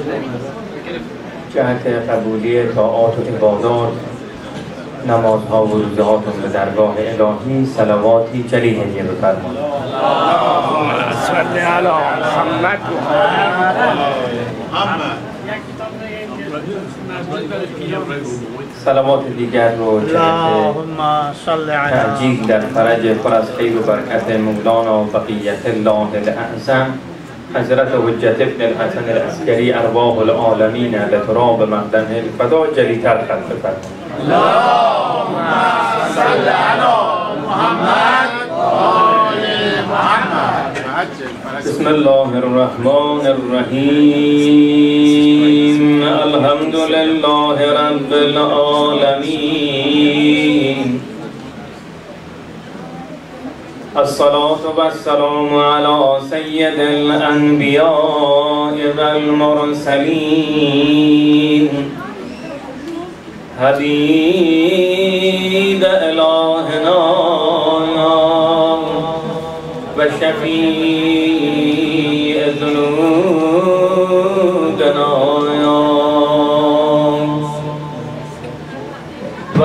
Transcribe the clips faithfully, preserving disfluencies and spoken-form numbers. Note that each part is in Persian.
جهت قبولی طاعات و عبادات، نمازها و روزهاتون به درگاه الهی صلواتی جلی هدیه بفرمایید. اللهم صل علی محمد صلوات دیگر رو جهت تعجیل در فرج پر از خیر و برکت مولانا بقیت الله الاعظم حضرت حجت ابن الحسن العسکری ارواح العالمین لتراب مقدم الفدا جلیتر خلق بفرمایید. اللهم صل علی محمد و آل محمد. بسم الله الرحمن الرحیم. الحمد لله رب العالمین. الصلاة والسلام على سید الانبیاء والمرسلین حبیب الهنا و شفیع ذنوبنا و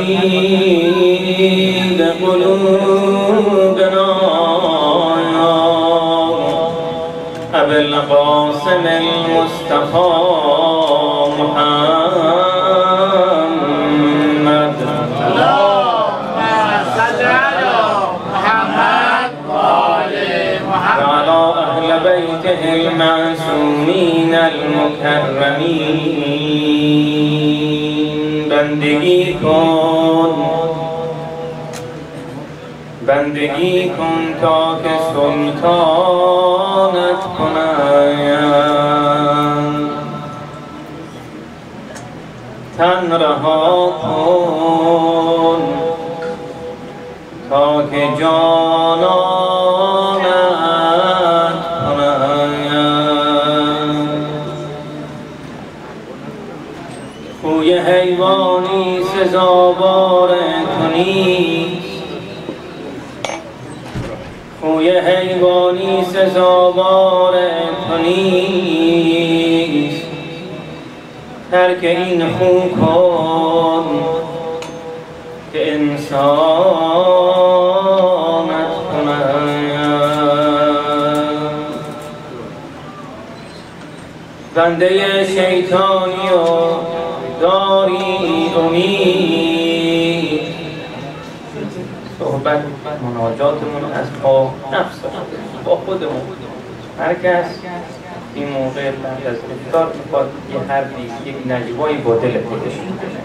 طبیب قلوبنا ابو القاسم المصطفى محمد. المعصومین المکرمین. بندگی کن بندگی کن تا که سلطانت کنند. تن رها کن تا که جانانت خوی حیوانی سزاوار تو نیست. خوی حیوانی سزاوار تو نیست. ترک این خو کن که انسانت کنند. بنده شیطانی و داری امید. صحبت مناجاتمون از با نفس با خودمون. هر کس این موقع بعد از افطار میخواد یه حرفی یک نجوایی با دل خودش میکنه.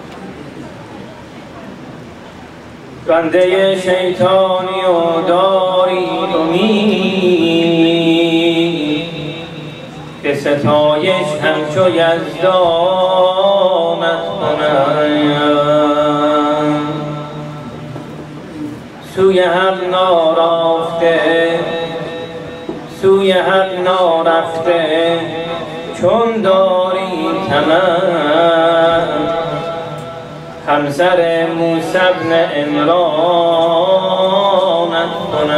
بنده شیطانی و داری امید که ستایش همچو یزدانت کنند. سوی حق نارفته سوی حق نارفته چون داری طمع. همسر موسی بن عمرانت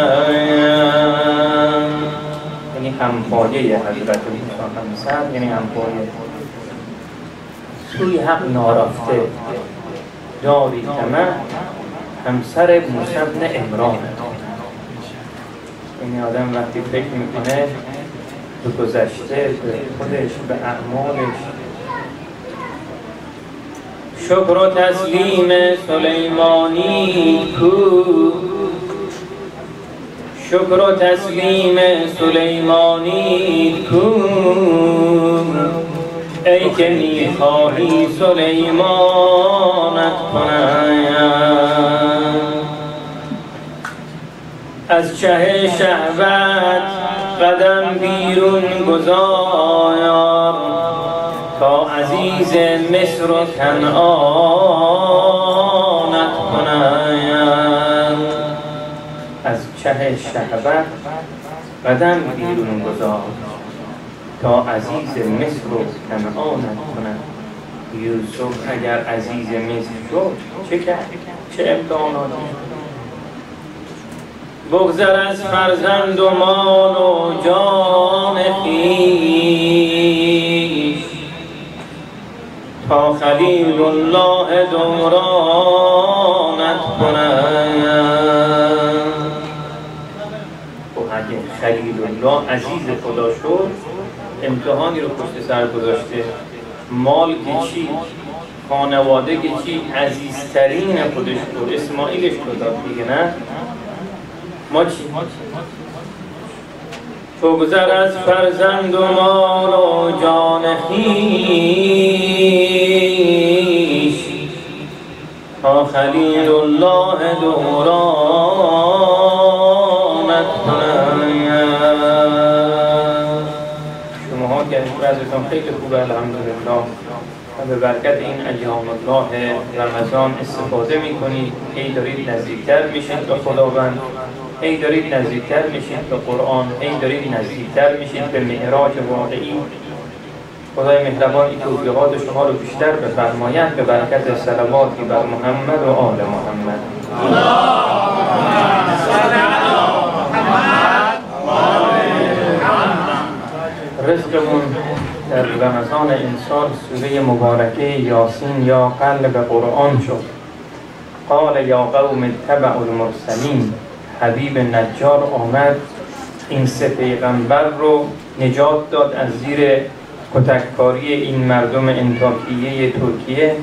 کنند. یعنی همپایه حضرت موسی همسر، یعنی همپایه. سوی حق نارفته داری طمع. همسر موسی بن عمرانت. یعنی آدم وقتی فکر میکنه به گذشته، به خودش، به اعمالش. شکر و تسلیم سلیمانی کو. شکر و تسلیم سلیمانی کو. ای که میخواهی سلیمانت کنند. از چه شهوت قدم بیرون گذار تا عزیز مصر و کنعانت کنند. از چه شهوت قدم بیرون گذار تا عزیز مصر و کنعانت کنند. یوسف اگر عزیز مصر شد چه کرد؟ چه امتحاناتی؟ بگذر از فرزند و مال و جان خویش. تا خلیل الله دورانت کنند. و اگه خلیل الله عزیز خدا شد، امتحانی رو پشت سر گذاشته، مال که چی، خانواده که چی، عزیزترین خودش بود، اسماعیلش رو داد دیگه. نه ما چی؟ تو گذر از فرزند و مال و جان خویش، تا خلیل الله دورانت کنند. شماها که بعضتان خیلی خوبه الحمدلله و به برکت این ایام الله رمضان استفاده میکنید، هی دارید نزدیکتر میشید به خداوند، هی دارید نزدیکتر میشید به قرآن، هی دارید نزدیکتر میشید به معراج واقعی. خدای مهربان این توفیقات شما رو بیشتر بفرماید به برکت صلواتی بر محمد و آل محمد. رزقمون در رمضان امسال سوره مبارکه یاسین یا قلب قرآن شد. قال یا قوم اتبعوا المرسلین. حبیب نجار آمد این سه پیغمبر رو نجات داد از زیر کتککاری این مردم انطاکیه ترکیه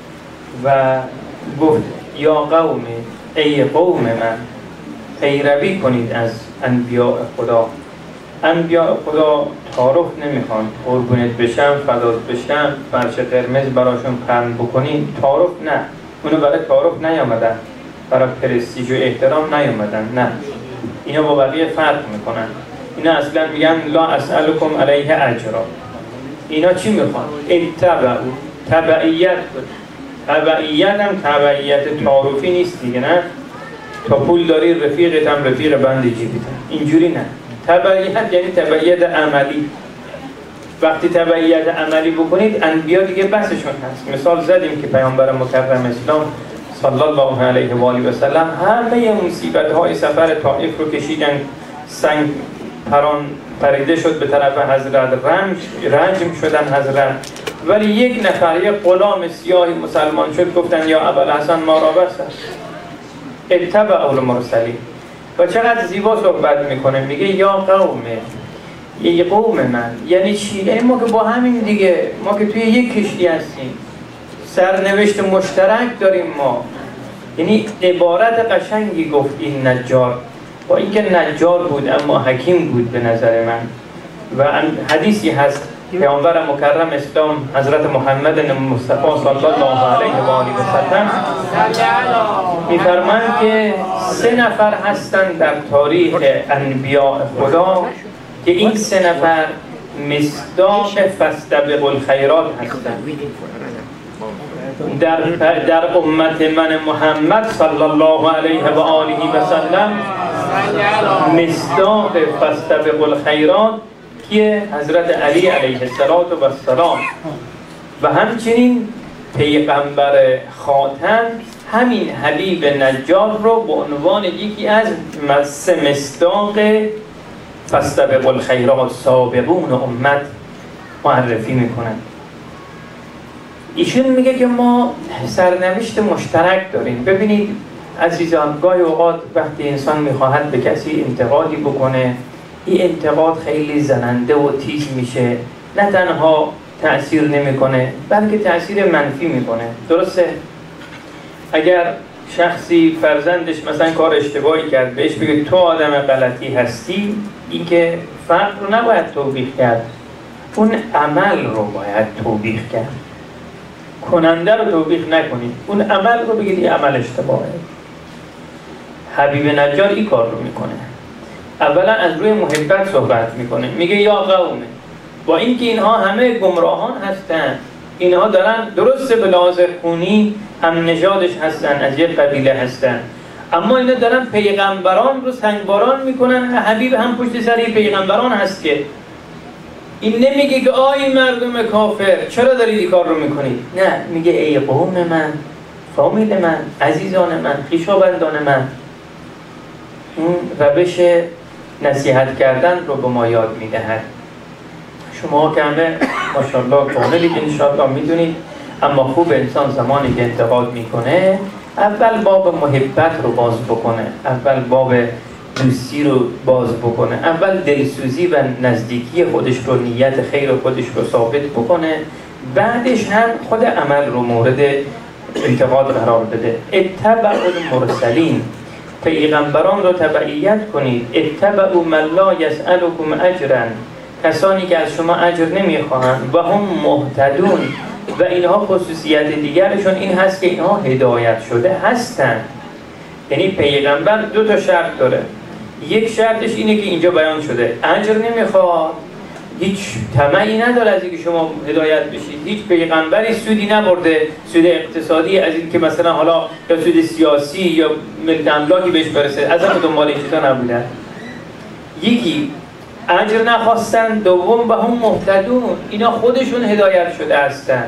و گفت یا قوم، ای قوم من، پیروی کنید از انبیاء خدا. انبیاء خدا تعارف نمیخوان، قربونت بشم، فدات بشم، فرش قرمز براشون پهن بکنین، تعارف نه. اونو برای تعارف نیامدن، برای پرستیژ و احترام نیامدن، نه. اینا با بقیه فرق میکنن. اینا اصلا میگن لا اسألکم علیه اجرا. اینا چی میخوان؟ اتبعوا، تبعیت بود. تبعیت هم تبعیت تعارفی نیست دیگه. نه تا پول داری رفیقت هم رفیق بند جیبیت، اینجوری نه. تبعیت یعنی تبعیت عملی. وقتی تبعیت عملی بکنید انبیا دیگه بسشون هست. مثال زدیم که پیامبر مکرم اسلام صلی الله علیه و آله و سلم همه مصیبت های سفر طائف رو کشیدن، سنگ پران پریده شد به طرف حضرت، رنج رنجم شدن حضرت، ولی یک نفر یک غلام سیاهی مسلمان شد، گفتن یا ابوالحسن ما را بسر اتبعوا المرسلین. و چقدر زیبا صحبت میکنه، میگه یا قومه، یه قوم من. یعنی چی؟ یعنی ما که با همین دیگه، ما که توی یک کشتی هستیم، سرنوشت مشترک داریم ما. یعنی عبارت قشنگی گفت این نجار، با اینکه نجار بود اما حکیم بود به نظر من. و حدیثی هست پیامبر مکرم اسلام حضرت محمد مصطفی صلی الله علیه و آله و سلم می‌فرمایند که سه نفر هستند در تاریخ انبیاء خدا که این سه نفر مصداق فاستبقوا الخیرات هستند. در در امت من محمد صلی الله علیه و آله و سلم مصداق فاستبقوا الخیرات که حضرت علی علیه السلام و همچنین پیغمبر خاتم همین حبیب نجار رو به عنوان یکی از مصداق فاستبقوا الخیرات، سابقون امت معرفی میکنن. ایشون میگه که ما سرنوشت مشترک داریم. ببینید عزیزان، گاهی اوقات وقتی انسان میخواهد به کسی انتقادی بکنه، این انتقاد خیلی زننده و تیز میشه، نه تنها تأثیر نمیکنه بلکه تأثیر منفی میکنه. درسته؟ اگر شخصی فرزندش مثلا کار اشتباهی کرد، بهش بگه تو آدم غلطی هستی، این که فرق رو نباید توبیخ کرد، اون عمل رو باید توبیخ کرد. کننده رو توبیخ نکنید، اون عمل رو بگید این عمل اشتباهه. حبیب نجار این کار رو میکنه. اولا از روی محبت صحبت میکنه، میگه یا قومه، با اینکه اینها همه گمراهان هستن، اینها دارن درسته به لحاظ خونی هم نژادش هستن، از یک قبیله هستن، اما اینا دارن پیغمبران رو سنگباران میکنن. حبیب هم پشت سر پیغمبران هست که این نمیگه که آی مردم کافر چرا دارید این کار رو میکنید، نه، میگه ای قوم من، فامیل من، عزیزان من، خویشاوندان من. این روش نصیحت کردن رو به ما یاد میدهد. شما که همه ماشاءالله کاملید انشاءالله میدونید اما خوب انسان زمانی که انتقاد میکنه اول باب محبت رو باز بکنه، اول باب دوستی رو باز بکنه، اول دلسوزی و نزدیکی خودش رو، نیت خیر خودش رو ثابت بکنه، بعدش هم خود عمل رو مورد انتقاد قرار بده. اتبعوا المرسلین، پیغمبران رو تبعیت کنید. اتبعوا من لا یسألکم اجرا، کسانی که از شما اجر نمیخواهند. و هم مهتدون، و اینها خصوصیت دیگرشون این هست که اینها هدایت شده هستند. یعنی پیغمبر دو تا شرط داره. یک شرطش اینه که اینجا بیان شده اجر نمیخواد، هیچ طمعی نداره از اینکه شما هدایت بشید، هیچ پیغمبری سودی نبرده، سود اقتصادی از این که مثلا حالا یا سود سیاسی یا ملت املاکی بهش برسه، از همه دنبال این چیزا نبودن. یکی اجر نخواستن، دوم به هم مهتدون، اینا خودشون هدایت شده هستن.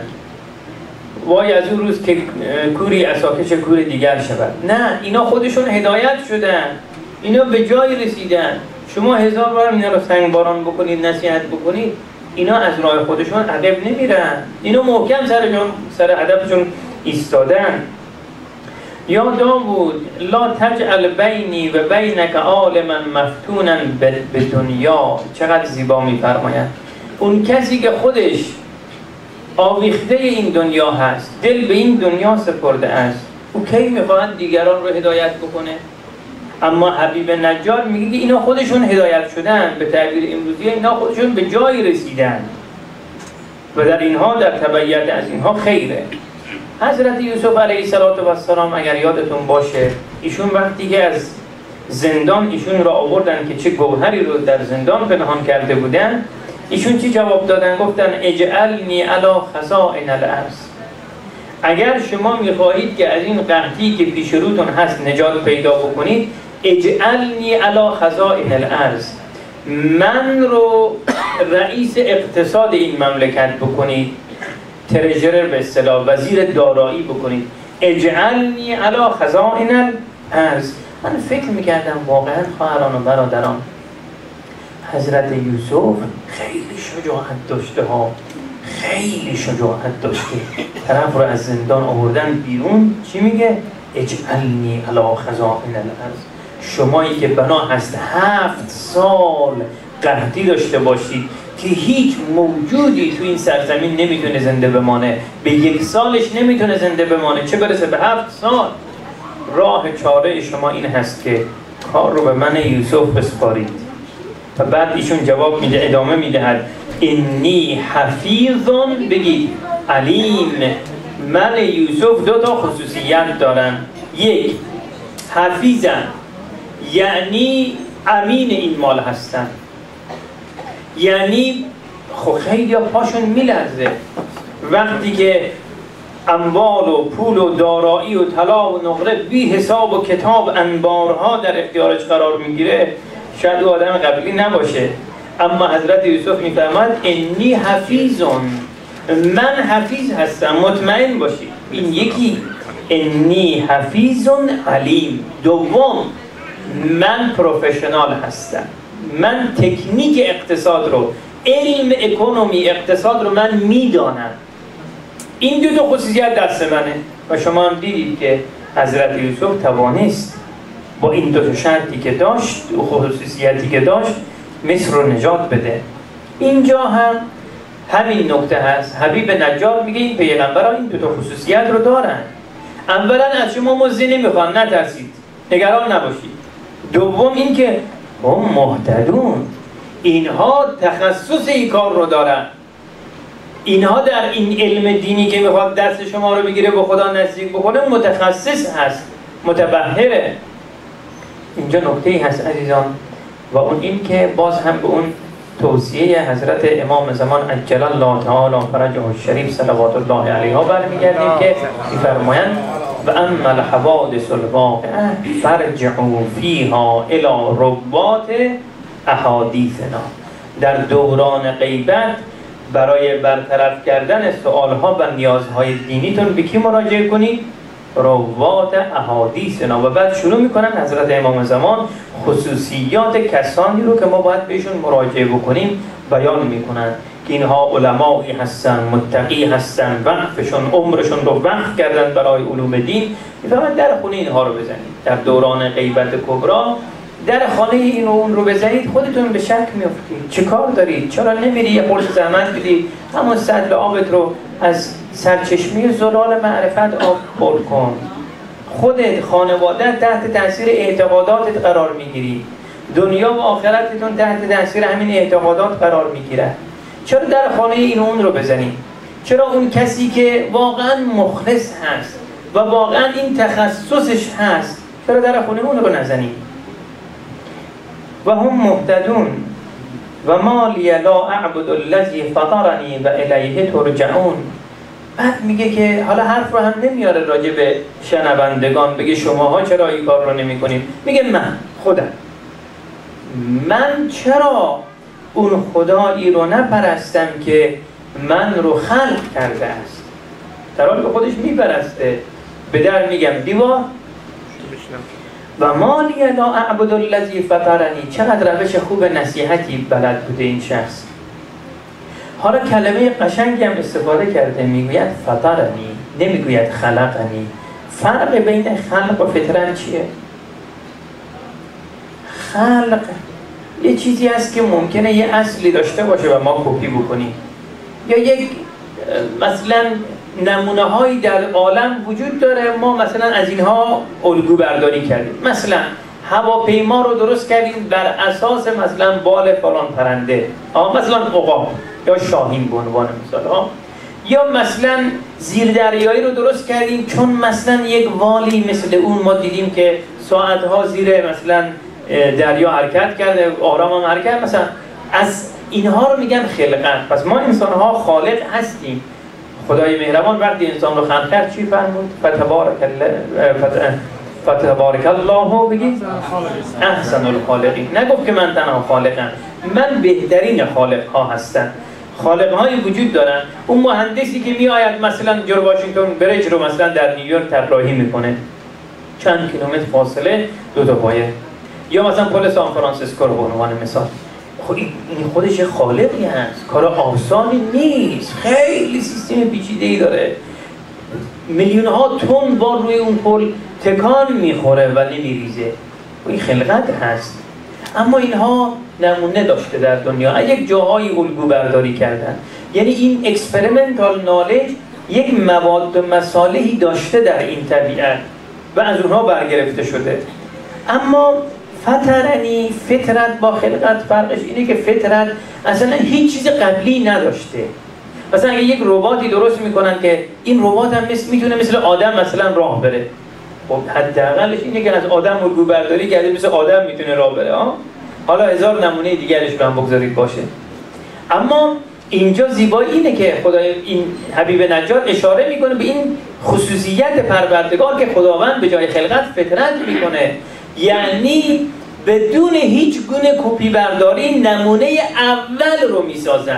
وای از اون روز که کوری اساکش کور دیگر شود. نه، اینا خودشون هدایت شدن، اینا به جای رسیدن. شما هزار بار اینا رو سنگباران بکنید، نصیحت بکنید، اینا از راه خودشون عقب نمیرن، اینا محکم سرشون سر هدفشون ایستادن. یا داوود لا تجعل بینی و بینک عالما مفتونا به دنیا. چقدر زیبا میفرماید. اون کسی که خودش آویخته این دنیا هست، دل به این دنیا سپرده است، او کی میخواهد دیگران رو هدایت بکنه؟ اما حبیب نجار میگه که اینا خودشون هدایت شدن، به تعبیر امروزی اینا خودشون به جایی رسیدن و در اینها، در تبعیت از اینها خیره. حضرت یوسف علیه السلام اگر یادتون باشه، ایشون وقتی که از زندان ایشون را آوردن که چه گوهری رو در زندان پنهان کرده بودن، ایشون چی جواب دادن؟ گفتن اجعلنی علی خزائن الارض. اگر شما میخواهید که از این قحطی که پیش روتون هست نجات پیدا بکنید، اجعلنی علی خزائن الارض، من رو رئیس اقتصاد این مملکت بکنید، ترژرر به اصطلاح وزیر دارایی بکنید. اجعلنی علی خزائن الارض. من فکر میکردم واقعا خواهران و برادران، حضرت یوسف خیلی شجاعت داشته ها، خیلی شجاعت داشته. طرف رو از زندان آوردن بیرون، چی میگه؟ اجعلنی علی خزائن الارض. شمایی که بنا هست هفت سال قحطی داشته باشید که هیچ موجودی تو این سرزمین نمیتونه زنده بمانه، به یک سالش نمیتونه زنده بمانه، چه برسه به هفت سال. راه چاره شما این هست که کار رو به من یوسف بسپارید. و بعد ایشون جواب میده، ادامه میدهد انی حفیظون، بگید علیم. من یوسف دو تا خصوصیت دارن. یک، حفیظن، یعنی امین این مال هستن. یعنی خب خیلی پاشون میلرزه وقتی که اموال و پول و دارایی و طلا و نقره بی حساب و کتاب انبارها در اختیارش قرار میگیره. شاید او آدم قبلی نباشه، اما حضرت یوسف میفرماد انی حفیظون، من حفیظ هستم، مطمئن باشید. این یکی، انی حفیظون علیم. دوم، من پروفشنال هستم، من تکنیک اقتصاد رو، علم اکونومی اقتصاد رو من میدانم. این دو تا خصوصیت دست منه. و شما هم دیدید که حضرت یوسف توانست با این دو تا شرطی که داشت و خصوصیتی که داشت مصر رو نجات بده. اینجا هم همین نکته هست. حبیب نجار میگه این پیغمبران این دو تا خصوصیت رو دارن. اولا از شما مزدی نمیخوان، نترسید، نگران نباشید. دوم این که هم مهتدون، اینها تخصص این کار رو دارن، اینها در این علم دینی که میخواد دست شما رو بگیره به خدا نزدیک بکنه متخصص هست، متبحره. اینجا نکته ای هست عزیزان، و اون این که باز هم به اون توصیه حضرت امام زمان عجل الله تعالی فرجه الشریف صلوات الله علیه برمیگردیم که میفرمایند و اما الحوادث الواقعه فرجعوا فیها الی ربات احادیثنا. در دوران غیبت برای برطرف کردن سوالها و نیازهای دینیتون به کی مراجعه کنید؟ روات احادیثنا. و بعد شروع میکنن حضرت امام زمان خصوصیات کسانی رو که ما باید بهشون مراجعه بکنیم بیان میکنن. که اینها علمایی هستن، متقی هستن، وقفشون عمرشون رو وقف کردن برای علوم دین، میفهمن در خونه اینها رو بزنید. در دوران غیبت کبرا در خانه این و اون رو بزنید، خودتون به شک میافتید. چه کار دارید؟ چرا نمیری یه قرص زحمت بدی همون سطل آبت رو از سرچشمه زلال معرفت آب پر کن؟ خودت، خانوادت تحت تاثیر اعتقاداتت قرار میگیری، دنیا و آخرتتون تحت تاثیر همین اعتقادات قرار میگیره. چرا در خانه این و اون رو بزنید؟ چرا اون کسی که واقعا مخلص هست و واقعا این تخصصش هست، چرا در خانه اون رو نزنید؟ و هم مهتدون و ما لی لا اعبد الذی فطرنی و الیه ترجعون. بعد میگه که حالا حرف رو هم نمیاره راجع به شنوندگان، بگه شماها چرا این کار رو نمی کنید. میگه من خودم من چرا اون خدایی رو نپرستم که من رو خلق کرده است، در حالی که خودش میپرسته. به در میگم دیوار و ما لی لا اعبد الذی فطرنی. چقدر روش خوب نصیحتی بلد بوده این شخص. حالا کلمه قشنگی هم استفاده کرده، میگوید فطرنی، نمیگوید خلقنی. فرق بین خلق و فطرت چیه؟ خلق یه چیزی هست که ممکنه یه اصلی داشته باشه و ما کپی بکنیم، یا یک مثلا نمونه هایی در عالم وجود داره، ما مثلا از اینها الگو برداری کردیم. مثلا هواپیما رو درست کردیم بر اساس مثلا بال فلان پرنده، مثلا عقاب یا شاهین به عنوان مثال ها. یا مثلا زیردریایی رو درست کردیم چون مثلا یک والی مثل اون ما دیدیم که ساعتها زیر مثلا دریا حرکت کرده، آرام هم حرکت. مثلا از اینها رو میگن خلقت. پس ما انسان ها خالق هستیم. خدای مهربان وقتی انسان رو خلق کرد چی فرمود؟ فتبارک الله فتبارک الله بگید احسن الخالقین. نگفت که من تنها خالقم، من بهترین خالق ها هستم. خالق هایی وجود دارن. اون مهندسی که می آید مثلا جور واشنگتن بریج رو مثلا در نیویورک طراحی میکنه، چند کیلومتر فاصله دو تا پایه، یا مثلا پل سان فرانسیسکو رو به عنوان مثال. خب این خودش خالقی هست، کار آسانی نیست، خیلی سیستم پیچیده‌ای داره. میلیون ها تن بار روی اون پل تکان میخوره و نمیریزه. این خلقت هست. اما اینها نمونه داشته در دنیا، یک جاهایی الگو برداری کردن. یعنی این اکسپریمنتال نالج یک مواد و مصالحی داشته در این طبیعت و از اونها برگرفته شده. اما فطرنی، فطرت با خلقت فرقش اینه که فطرت اصلا هیچ چیز قبلی نداشته. مثلا اگه یک رباتی درست میکنن که این ربات هم مثل میتونه مثل آدم مثلا راه بره، خب حداقلش اینه که از آدم الگو برداری کرده مثل آدم میتونه راه بره. ها حالا هزار نمونه دیگرش رو هم بگذارید باشه. اما اینجا زیبایی اینه که خدای این حبیب نجار اشاره میکنه به این خصوصیت پروردگار که خداوند به جای خلقت فطرت میکنه، یعنی بدون هیچ گونه کپی برداری نمونه اول رو میسازن.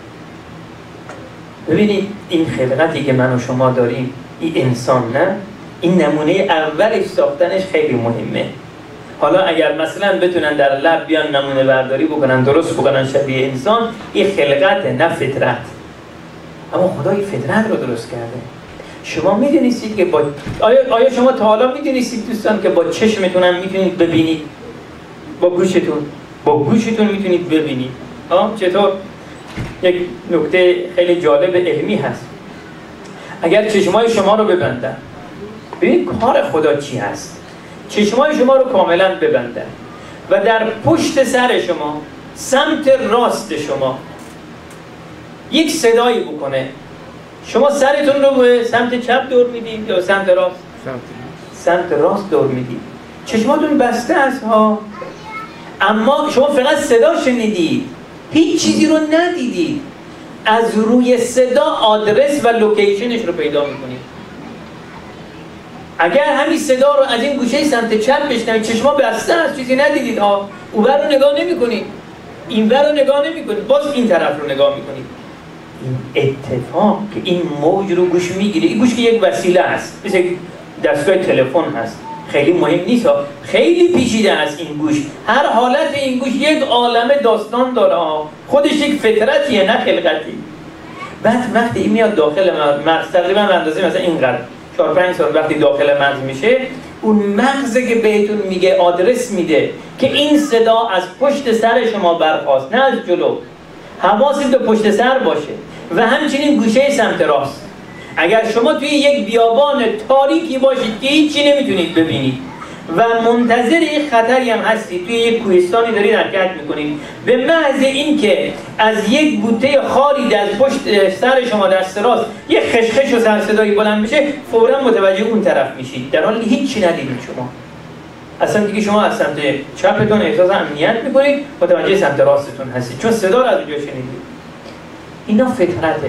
ببینید این خلقتی که من و شما داریم، این انسان نه، این نمونه اولش ساختنش خیلی مهمه. حالا اگر مثلا بتونن در لب بیان نمونه برداری بکنن، درست بکنن شبیه انسان، این خلقت نه فطرت. اما خدای فطرت رو درست کرده. شما میدونید که با آیا آیا شما تا حالا میدونید دوستان که با چشمتون هم میتونید ببینید؟ با گوشتون با گوشتون میتونید ببینید. ها چطور؟ یک نکته خیلی جالب علمی هست. اگر چشمای شما رو ببندن، ببینید کار خدا چی هست. چشمای شما رو کاملا ببندن و در پشت سر شما سمت راست شما یک صدایی بکنه. شما سرتون رو به سمت چپ دور میدید یا سمت راست؟ سمت راست دور میدید. چشماتون بسته است ها، اما شما فقط صدا شنیدید، هیچ چیزی رو ندیدید. از روی صدا آدرس و لوکیشنش رو پیدا میکنید. اگر همین صدا رو از این گوشه سمت چپ بشنوید، چشما بسته است، چیزی ندیدید ها، اونور رو نگاه نمی‌کنید، اینور رو نگاه نمی‌کنید، باز این طرف رو نگاه می‌کنید. این اتفاق که این موج رو گوش میگیره، این گوش که یک وسیله است، مثل دستگاه تلفن هست، خیلی مهم نیست ها، خیلی پیچیده است این گوش. هر حالت این گوش یک عالمه داستان داره ها. خودش یک فطرتیه نه خلقتی. بعد وقتی این میاد داخل مغز تقریبا به اندازه مثلا اینقدر چهار پنج سال وقتی داخل مغز میشه، اون مغزه که بهتون میگه آدرس میده که این صدا از پشت سر شما برخاست نه از جلو. حواست به پشت سر باشه و همچنین گوشه سمت راست. اگر شما توی یک بیابان تاریکی باشید که هیچی نمیتونید ببینید و منتظر یک خطری هم هستید، توی یک کوهستانی دارید حرکت میکنید، به محض این که از یک بوته خاری از پشت سر شما دست راست یک خشخش و سرصدایی بلند بشه، فوراً متوجه اون طرف میشید، در حالی هیچی ندیدید. شما اصلا دیگه شما از سمت چپتون احساس امنیت میکنید، متوجه سمت راستتون هستید چون صدا رو از اونجا شنیدید. اینا فطرته.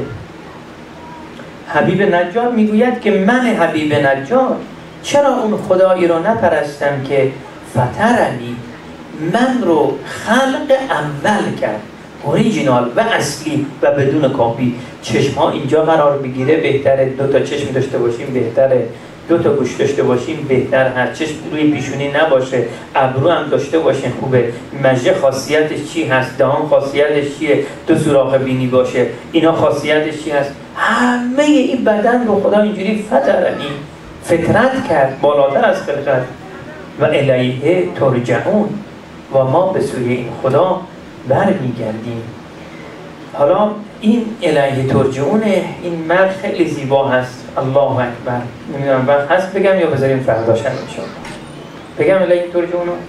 حبیب نجار میگوید که من حبیب نجار چرا اون خدایی رو نپرستم که فطرنی، من رو خلق اول کرد، اوریجینال و اصلی و بدون کاپی. چشم ها اینجا قرار بگیره بهتره، دو تا چشم داشته باشیم بهتره، دو تا گوش داشته باشیم بهتر، هر چشم روی پیشونی نباشه، ابرو هم داشته باشین خوبه، مژه خاصیتش چی هست، دهان خاصیتش چیه، دو سوراخ بینی باشه، اینا خاصیتش چی هست. همه این بدن رو خدا اینجوری فطرنی فطرت کرد بالاتر از خلقت و الیه ترجعون و ما به سوی این خدا برمیگردیم. حالا این الیه ترجعون این مرد خیلی زیبا هست. الله اکبر. نمیدونم وقت هست بگم یا بذاریم فرداش هم انشاءالله. بگم الیه ترجعون رو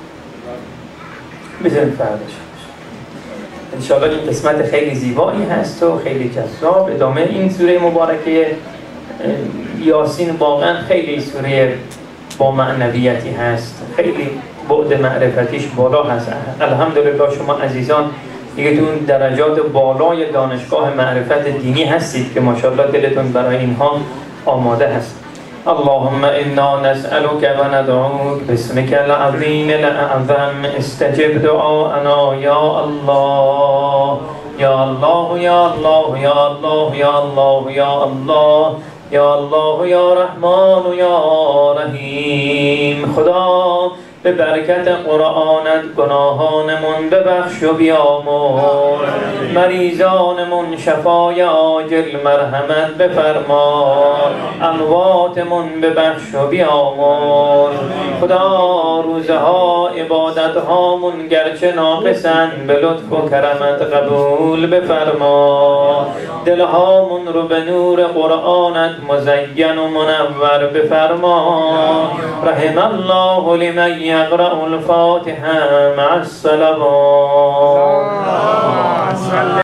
بذاریم فرداش انشاءالله. این قسمت خیلی زیبایی هست و خیلی جذاب. ادامه این سوره مبارکه یاسین واقعا خیلی سوره با معنویتی هست، خیلی بعد معرفتیش بالا هست. الحمدلله شما عزیزان دیگه تو اون درجات بالای دانشگاه معرفت دینی هستید که ماشاءالله دلتون برای اینها آماده هست. اللهم انا نسألك و ندعوك باسمك العظیم الاعظم استجب دعاءنا یا الله یا الله یا الله یا الله یا الله یا الله یا الله یا رحمان یا رحیم. خدا به برکت قرآنت گناهانمون ببخش و بیامرز، مریضانمون شفای عاجل مرحمت بفرما، امواتمون ببخش و بیامرز. خدا روزه ها عبادت هامون گرچه ناقصن به لطف و کرمت قبول بفرما، دلهامون رو به نور قرآنت مزین و منور بفرما. رحم الله لمن يقرأ الفاتحة مع الصلوات.